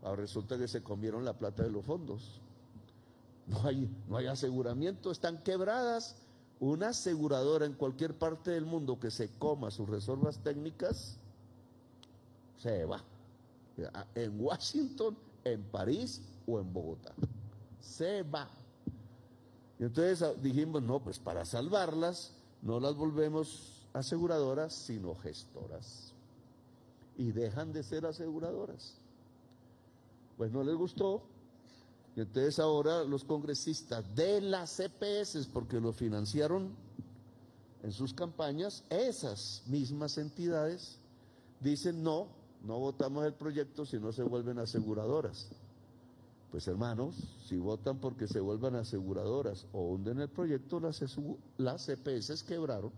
Ahora resulta que se comieron la plata de los fondos. No hay aseguramiento, están quebradas. Una aseguradora en cualquier parte del mundo que se coma sus reservas técnicas, se va. En Washington, en París o en Bogotá. Se va. Y entonces dijimos, no, pues para salvarlas, no las volvemos aseguradoras, sino gestoras. Y dejan de ser aseguradoras. Pues no les gustó. Y entonces ahora los congresistas de las CPS, porque lo financiaron en sus campañas, esas mismas entidades dicen no votamos el proyecto si no se vuelven aseguradoras. Pues hermanos, si votan porque se vuelvan aseguradoras o hunden el proyecto, las CPS quebraron.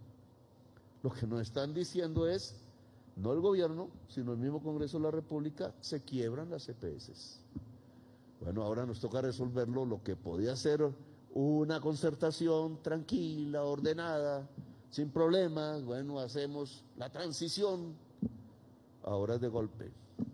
Lo que nos están diciendo es, no el gobierno, sino el mismo Congreso de la República, se quiebran las CPS. Bueno, ahora nos toca resolverlo, lo que podía ser una concertación tranquila, ordenada, sin problemas. Bueno, hacemos la transición, ahora es de golpe.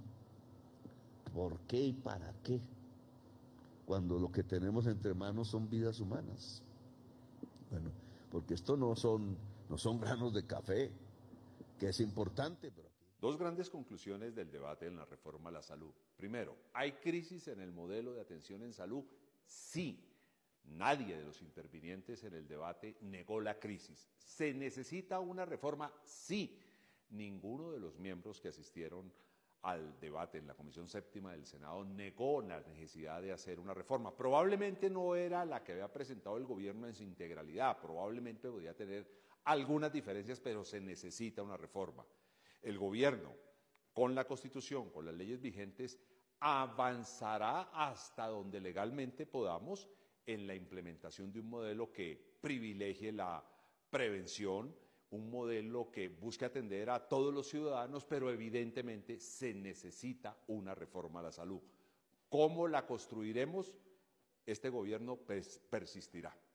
¿Por qué y para qué? Cuando lo que tenemos entre manos son vidas humanas. Bueno, porque esto no son granos de café, que es importante, pero... Dos grandes conclusiones del debate en la reforma a la salud. Primero, ¿hay crisis en el modelo de atención en salud? Sí. Nadie de los intervinientes en el debate negó la crisis. ¿Se necesita una reforma? Sí. Ninguno de los miembros que asistieron al debate en la Comisión Séptima del Senado negó la necesidad de hacer una reforma. Probablemente no era la que había presentado el gobierno en su integralidad, probablemente podía tener algunas diferencias, pero se necesita una reforma. El gobierno, con la Constitución, con las leyes vigentes, avanzará hasta donde legalmente podamos en la implementación de un modelo que privilegie la prevención, un modelo que busque atender a todos los ciudadanos, pero evidentemente se necesita una reforma a la salud. ¿Cómo la construiremos? Este gobierno persistirá.